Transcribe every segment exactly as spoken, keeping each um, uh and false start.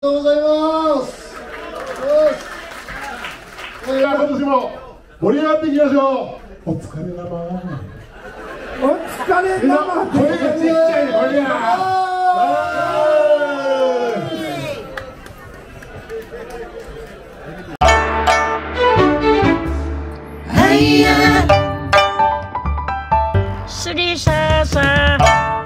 とうございます。今年も盛り上がっていきましょう。お疲れ様。 お疲れ様。 声がちっちゃいね、これや。 はいや。スリサーサー。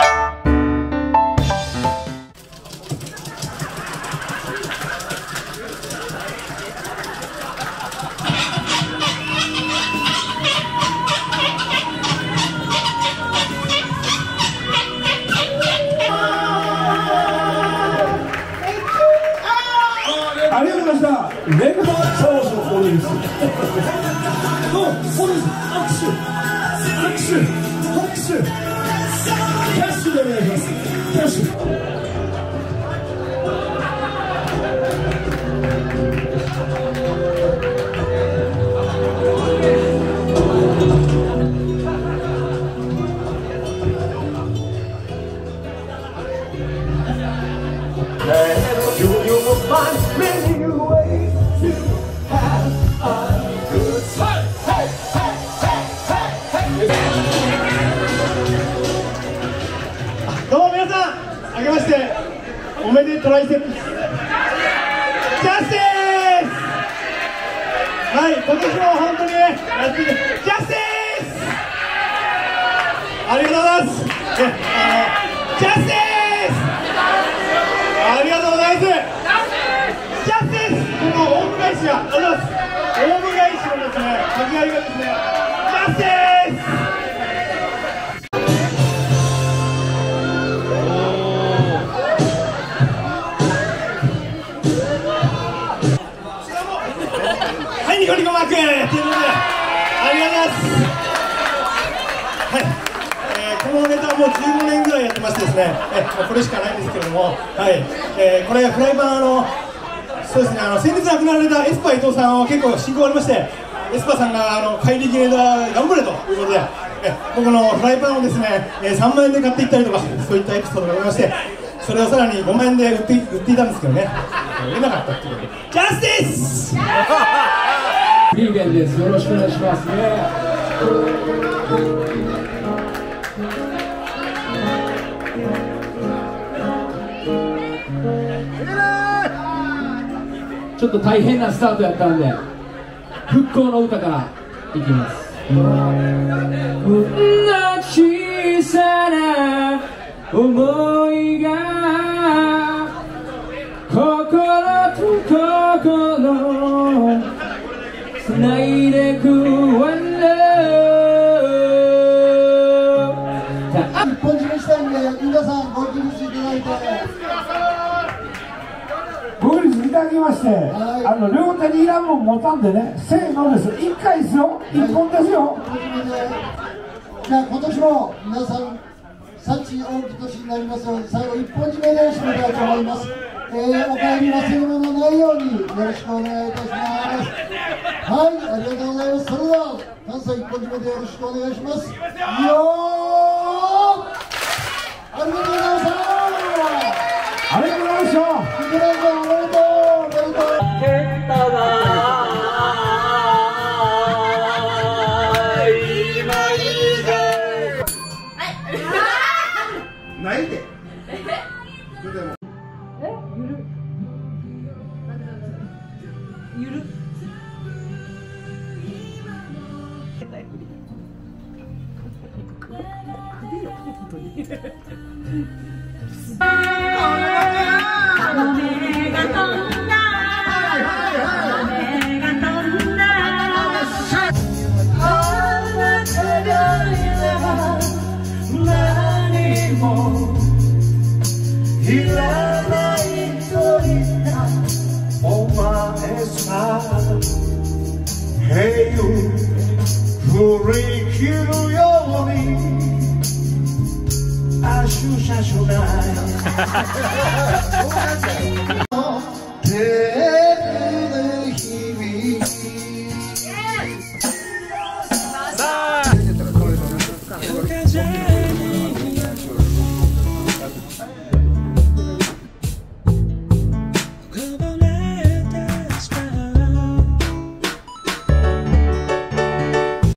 ありがとうございました。レグマ長女これです。どうも、そうです。握手、握手、拍手、キャッシュでお願いします。キャッシュ。 どうも皆さん、あけましておめでトライセップスジャスティス。はい、今年も本当にねやっていてジャスティスありがとうございます。えあのジャスティスありがとうございます。ジャスティスこのオウム返しがありがとうございます。オウム返しのですね掛け合いがですねジャスティスニコニコマークということでありがとうございます。はい、えー、このネタはもうじゅうごねんぐらいやってましてですね、えー、これしかないんですけれども、はい、えー、これフライパンあのそうですね、あの先日亡くなられたエスパー伊藤さんを結構親交ありまして、エスパーさんがあの帰り切れだ頑張れということで、えー、僕のフライパンをですね、えー、さんまんえんで買っていったりとかそういったエピソードがありまして、それをさらにごまんえんで売って売っていたんですけどね、売れなかったっていうことでジャスティスリーゲンです。よろしくお願いしますね。ちょっと大変なスタートやったんで、復興の歌からいきます。こんな小さな思いが心と心繋いでくワンラブ。 一本締めしたいんで皆さんご起立いただいてご起立いただきまして、 はい、 あの両手にいらんもん持たんでね、せーのです。いっかいですよ、いっぽんですよ。 じゃあ今年も皆さん幸多き年になりますように最後一本締めで締めたいと思います。えー、お帰り忘れ物ないようによろしくお願いいたします。はい、ありがとうございます。それでは関西一本締めでよろしくお願いします。よー、ありがとうございました。 ありがとうございました。 おめでとうおめでとうおめでとう。ないで。 ゆるいらないと言ったお前さ、平洋振り切るようにアシュシャシュない照れる日々さあ